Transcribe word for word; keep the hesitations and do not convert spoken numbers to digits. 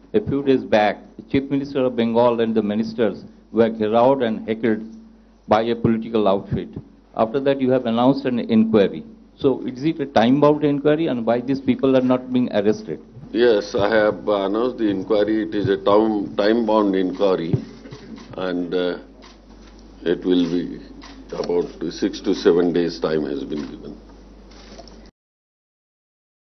a few days back, the Chief Minister of Bengal and the ministers were garrowed and heckled by a political outfit. After that, you have announced an inquiry. So is it a time-bound inquiry, and why these people are not being arrested? Yes, I have uh, announced the inquiry. It is a time, time-bound inquiry, and uh, it will be about six to seven days time has been given.